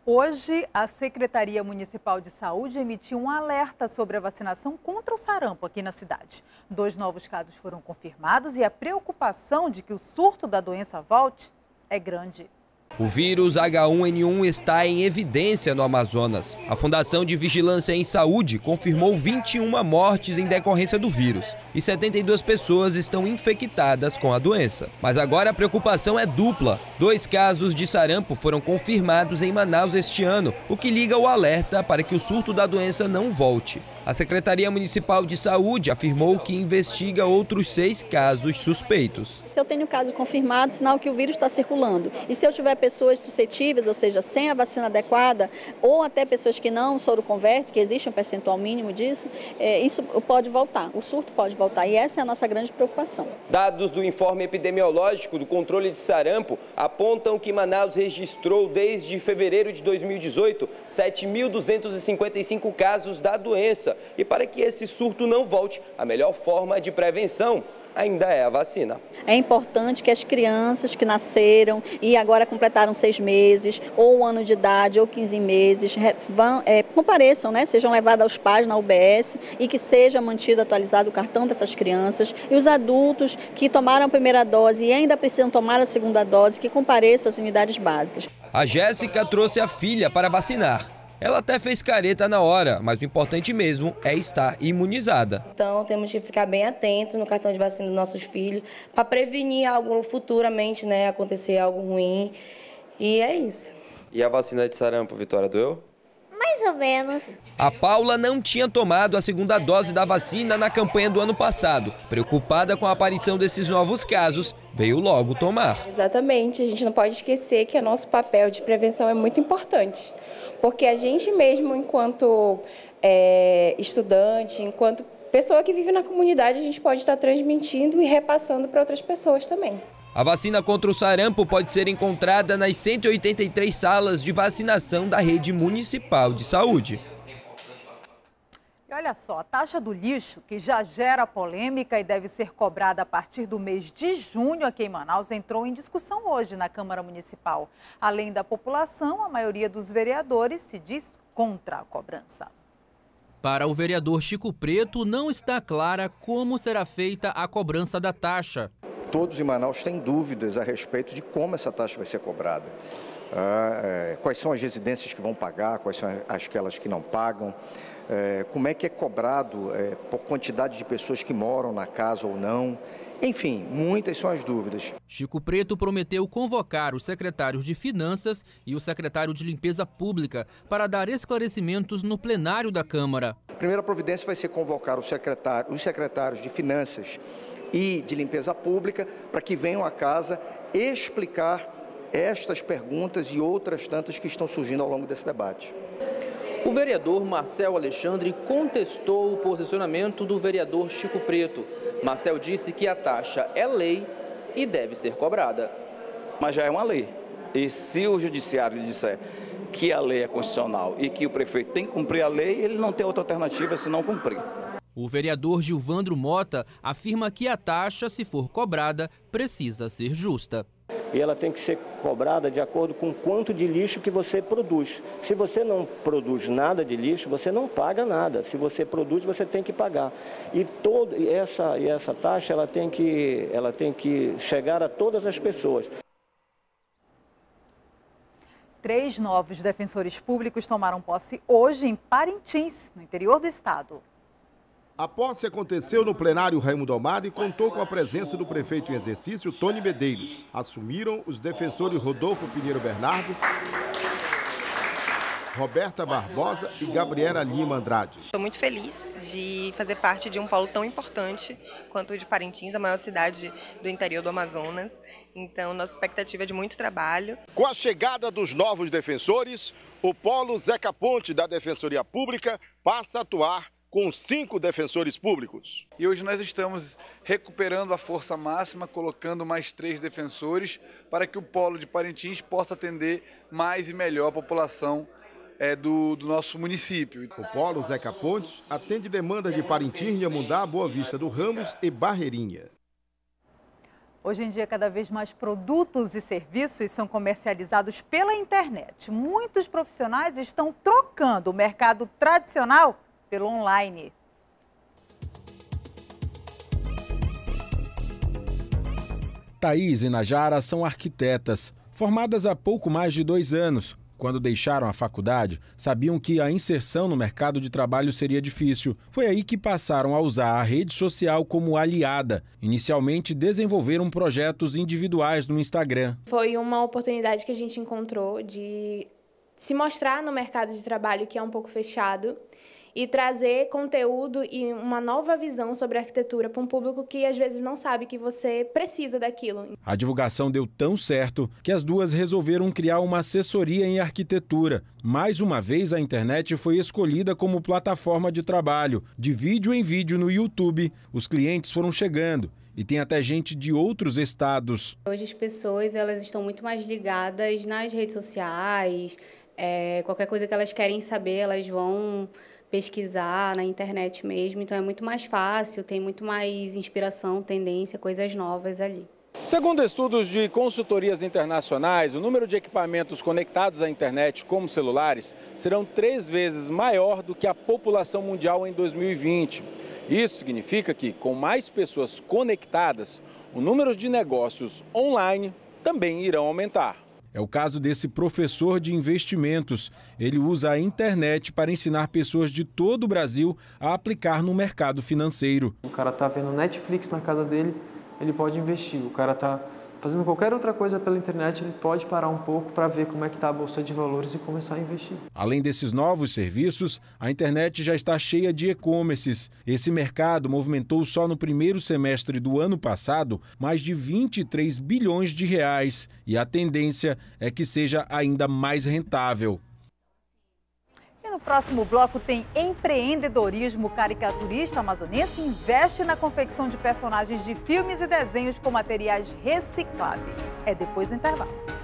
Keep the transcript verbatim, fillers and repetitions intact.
Hoje, a Secretaria Municipal de Saúde emitiu um alerta sobre a vacinação contra o sarampo aqui na cidade. Dois novos casos foram confirmados e a preocupação de que o surto da doença volte é grande. O vírus H um N um está em evidência no Amazonas. A Fundação de Vigilância em Saúde confirmou vinte e uma mortes em decorrência do vírus e setenta e duas pessoas estão infectadas com a doença. Mas agora a preocupação é dupla. Dois casos de sarampo foram confirmados em Manaus este ano, o que liga o alerta para que o surto da doença não volte. A Secretaria Municipal de Saúde afirmou que investiga outros seis casos suspeitos. Se eu tenho casos confirmados, sinal que o vírus está circulando. E se eu tiver pessoas suscetíveis, ou seja, sem a vacina adequada, ou até pessoas que não soroconvertem, que existe um percentual mínimo disso, é, isso pode voltar, o surto pode voltar. E essa é a nossa grande preocupação. Dados do informe epidemiológico do controle de sarampo apontam que Manaus registrou desde fevereiro de dois mil e dezoito sete mil duzentos e cinquenta e cinco casos da doença. E para que esse surto não volte, a melhor forma de prevenção ainda é a vacina. É importante que as crianças que nasceram e agora completaram seis meses, ou um ano de idade, ou quinze meses, vão, é, compareçam, né, sejam levadas aos pais na U B S e que seja mantido atualizado o cartão dessas crianças. E os adultos que tomaram a primeira dose e ainda precisam tomar a segunda dose, que compareçam às unidades básicas. A Jéssica trouxe a filha para vacinar. Ela até fez careta na hora, mas o importante mesmo é estar imunizada. Então temos que ficar bem atentos no cartão de vacina dos nossos filhos para prevenir algo futuramente, né, acontecer algo ruim. E é isso. E a vacina de sarampo, Vitória, doeu? Mais ou menos. A Paula não tinha tomado a segunda dose da vacina na campanha do ano passado. Preocupada com a aparição desses novos casos, veio logo tomar. Exatamente, a gente não pode esquecer que o nosso papel de prevenção é muito importante. Porque a gente mesmo, enquanto é, estudante, enquanto pessoa que vive na comunidade, a gente pode estar transmitindo e repassando para outras pessoas também. A vacina contra o sarampo pode ser encontrada nas cento e oitenta e três salas de vacinação da rede municipal de saúde. E olha só, a taxa do lixo, que já gera polêmica e deve ser cobrada a partir do mês de junho aqui em Manaus, entrou em discussão hoje na Câmara Municipal. Além da população, a maioria dos vereadores se diz contra a cobrança. Para o vereador Chico Preto, não está clara como será feita a cobrança da taxa. Todos em Manaus têm dúvidas a respeito de como essa taxa vai ser cobrada. Ah, é, quais são as residências que vão pagar, quais são aquelas que não pagam. É, como é que é cobrado é, por quantidade de pessoas que moram na casa ou não. Enfim, muitas são as dúvidas. Chico Preto prometeu convocar os secretários de Finanças e o secretário de Limpeza Pública para dar esclarecimentos no plenário da Câmara. A primeira providência vai ser convocar os secretários, os secretários de Finanças e de Limpeza Pública para que venham à casa explicar estas perguntas e outras tantas que estão surgindo ao longo desse debate. O vereador Marcel Alexandre contestou o posicionamento do vereador Chico Preto. Marcel disse que a taxa é lei e deve ser cobrada. Mas já é uma lei. E se o judiciário disser que a lei é constitucional e que o prefeito tem que cumprir a lei, ele não tem outra alternativa senão cumprir. O vereador Gilvandro Mota afirma que a taxa, se for cobrada, precisa ser justa. E ela tem que ser cobrada de acordo com o quanto de lixo que você produz. Se você não produz nada de lixo, você não paga nada. Se você produz, você tem que pagar. E todo, essa, essa taxa ela tem, que, ela tem que chegar a todas as pessoas. Três novos defensores públicos tomaram posse hoje em Parintins, no interior do estado. A posse aconteceu no plenário Raimundo Almada e contou com a presença do prefeito em exercício, Tony Medeiros. Assumiram os defensores Rodolfo Pinheiro Bernardo, Roberta Barbosa e Gabriela Lima Andrade. Estou muito feliz de fazer parte de um polo tão importante quanto o de Parintins, a maior cidade do interior do Amazonas. Então, nossa expectativa é de muito trabalho. Com a chegada dos novos defensores, o polo Zeca Ponte da Defensoria Pública passa a atuar com cinco defensores públicos. E hoje nós estamos recuperando a força máxima, colocando mais três defensores para que o polo de Parintins possa atender mais e melhor a população é, do, do nosso município. O polo Zeca Pontes atende demandas de Parintins, Inhamundá, Boa Vista do Ramos e Barreirinha. Hoje em dia, cada vez mais produtos e serviços são comercializados pela internet. Muitos profissionais estão trocando o mercado tradicional pelo online. Thaís e Najara são arquitetas, formadas há pouco mais de dois anos. Quando deixaram a faculdade, sabiam que a inserção no mercado de trabalho seria difícil. Foi aí que passaram a usar a rede social como aliada. Inicialmente, desenvolveram projetos individuais no Instagram. Foi uma oportunidade que a gente encontrou de se mostrar no mercado de trabalho, que é um pouco fechado, e trazer conteúdo e uma nova visão sobre a arquitetura para um público que às vezes não sabe que você precisa daquilo. A divulgação deu tão certo que as duas resolveram criar uma assessoria em arquitetura. Mais uma vez, a internet foi escolhida como plataforma de trabalho. De vídeo em vídeo no YouTube, os clientes foram chegando. E tem até gente de outros estados. Hoje as pessoas elas estão muito mais ligadas nas redes sociais. É, qualquer coisa que elas querem saber, elas vão pesquisar na internet mesmo, então é muito mais fácil, tem muito mais inspiração, tendência, coisas novas ali. Segundo estudos de consultorias internacionais, o número de equipamentos conectados à internet, como celulares, serão três vezes maior do que a população mundial em dois mil e vinte. Isso significa que, com mais pessoas conectadas, o número de negócios online também irão aumentar. É o caso desse professor de investimentos. Ele usa a internet para ensinar pessoas de todo o Brasil a aplicar no mercado financeiro. O cara está vendo Netflix na casa dele, ele pode investir. O cara está fazendo qualquer outra coisa pela internet, ele pode parar um pouco para ver como é que está a Bolsa de Valores e começar a investir. Além desses novos serviços, a internet já está cheia de e-commerces. Esse mercado movimentou só no primeiro semestre do ano passado mais de vinte e três bilhões de reais. E a tendência é que seja ainda mais rentável. E no próximo bloco tem empreendedorismo. Caricaturista amazonense investe na confecção de personagens de filmes e desenhos com materiais recicláveis. É depois do intervalo.